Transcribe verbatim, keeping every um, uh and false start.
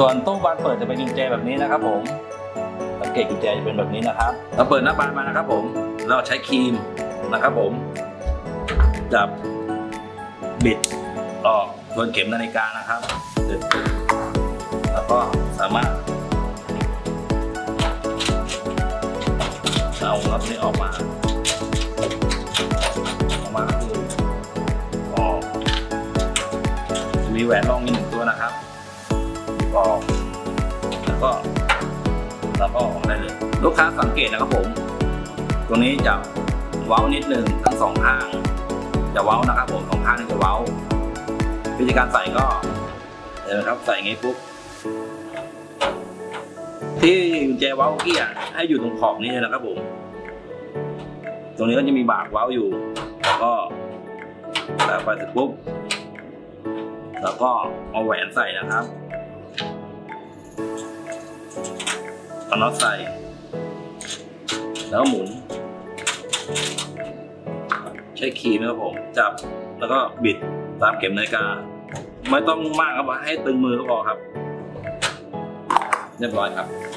ส่วนตู้บานเปิดจะเป็นกุญแจแบบนี้นะครับผมสังเกตกุญแจจะเป็นแบบนี้นะครับเราเปิดหน้าบานมานะครับผมเราใช้ครีมนะครับผมจับบิดออกทวนเข็มนาฬิกานะครับแล้วก็สามารถเอาน็อตนี้ออกมาออกมาก็คือออกมีแหวนรองมีหนึ่งตัวนะครับออกแล้วก็แล้วก็ออกได้เลยลูกค้าสังเกตนะครับผมตัวนี้จะเว้านิดนึงทั้งสองข้างจะเว้านะครับผมสองข้างจะเว้าวิธีการใส่ก็เดี๋ยวนะครับใส่ไงปุ๊บที่กุญแจเว้าเกี้ยให้อยู่ตรงขอบนี้นะครับผมตรงนี้ก็จะมีบากเว้าอยู่แล้วก็ใส่ไปเสร็จปุ๊บแล้วก็เอาแหวนใส่นะครับเอาน็อตใส่แล้วหมุนใช้ครีมนะครับผมจับแล้วก็บิดตามเข็มนาฬิกาไม่ต้องมากครับให้ตึงมือก็พอครับเรียบร้อยครับ